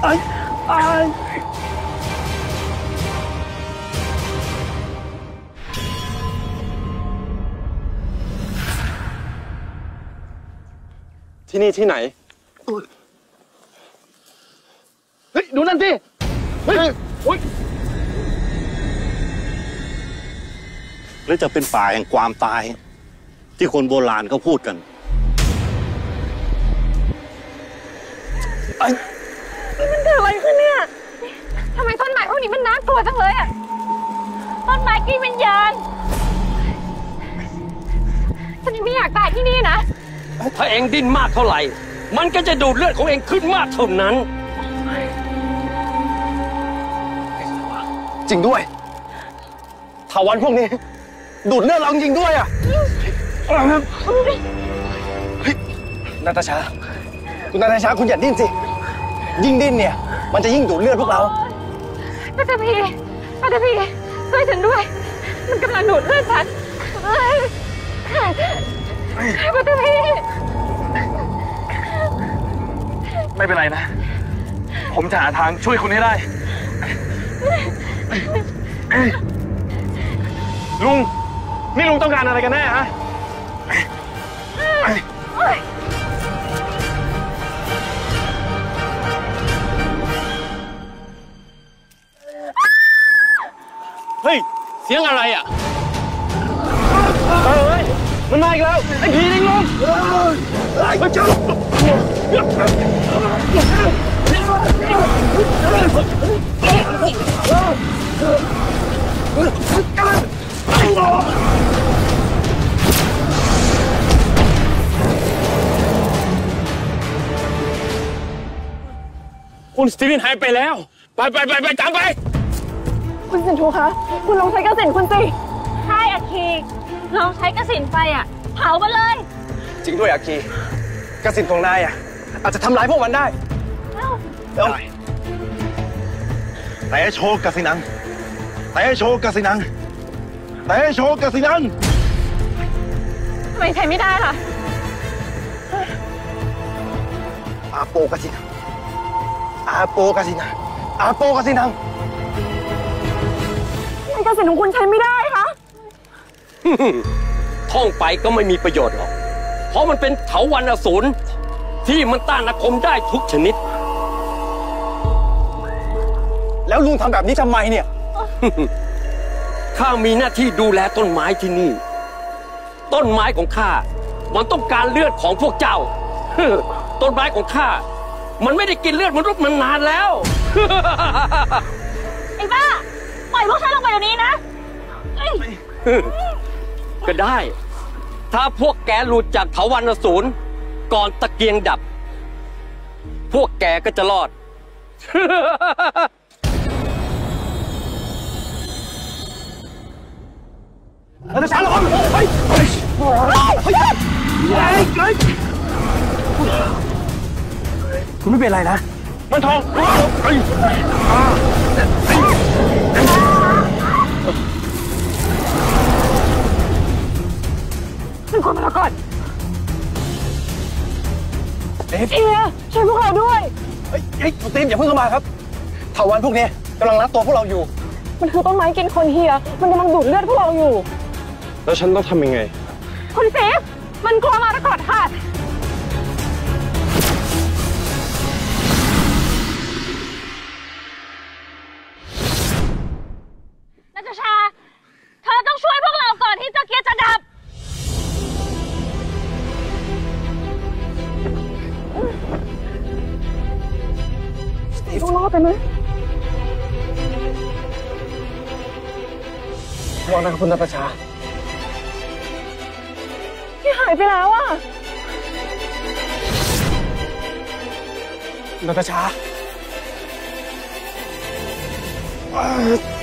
ที่นี่ที่ไหนเฮ้ยดูนั่นสิเฮ้ยหรือจะเป็นป่าแห่งความตายที่คนโบราณเขาพูดกันมันเกิดอะไรขึ้นเนี่ยทำไมต้นไม้พวกนี้มันน่ากลัวจังเลยอะต้นไม้กินวิญญาณฉันยังไม่อยากตายที่นี่นะถ้าเองดิ้นมากเท่าไหร่มันก็จะดูดเลือดของเองขึ้นมากเท่านั้นจริงด้วยเถาวัลย์พวกนี้ดูดเลือดเราจริงด้วยอ่ะเฮ้ยนาตาชาคุณนาตาชาคุณอย่าดิ้นสิยิ่งดิ้นเนี่ยมันจะยิ่งดูดเลือดพวกเราปัตตภีช่วยฉันด้วยมันกำลังดูดเลือดฉันปัตตภีไม่เป็นไรนะผมจะหาทางช่วยคุณให้ได้ลุงนี่ลุงต้องการอะไรกันแน่ฮะเฮ้ยเสียงอะไรอ่ะเฮ้ยมันมาอีกแล้วไอ้ผีลิงลุงไอ้เจ้าคุณสตีเวนหายไปแล้วไปตามไปคุณสินทูคะคุณลองใช้กระสินคุณสิใช่อาคีลองใช้กระสินไฟอ่ะเผามันเลยจริงด้วยอาคีกระสินของนายอ่ะอาจจะทำร้ายพวกมันได้แต่โชว์กสินังแต่โชว์กสินังแต่โชว์กสินังทำไมใช้ไม่ได้ล่ะอาโปกสินังอาโปกสินังอาโปกสินังทำไมกระสินของคุณใช้ไม่ได้คะท่องไปก็ไม่มีประโยชน์หรอกเพราะมันเป็นเถาวัลย์อสูรที่มันต้านอาคมได้ทุกชนิดแล้วลุงทำแบบนี้ทำไมเนี่ยข้ามีหน้าที่ดูแลต้นไม้ที่นี่ต้นไม้ของข้ามันต้องการเลือดของพวกเจ้าต้นไม้ของข้ามันไม่ได้กินเลือดมนุษย์มันนานแล้วไอ้บ้าปล่อยพวกฉันลงไปเดี๋ยวนี้นะก็ได้ถ้าพวกแกหลุดจากเถาวัลย์อสูรก่อนตะเกียงดับพวกแกก็จะรอดนาตาชาระวังคุณไม่เป็นไรนะมันทองเป็นคนมาก่อนเฮียช่วยพวกเราด้วยเฮ้ยตีมอย่าเพิ่งเข้ามาครับเถาวัลย์พวกนี้กำลังรัดตัวพวกเราอยู่มันคือต้นไม้กินคนเฮียมันกำลังดูดเลือดพวกเราอยู่แล้วฉันต้องทำยังไงคุณเซฟมันกลัวมาก่อนค่ะนาตาชาเธอต้องช่วยพวกเราก่อนที่ตะเกียงจะดับต้องรอดไปไหมรอนะครับคุณนาตาชาที่หายไปแล้วอ่ะนาตาชา